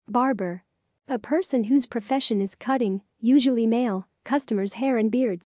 Barber. A person whose profession is cutting, usually male, customers' hair and beards.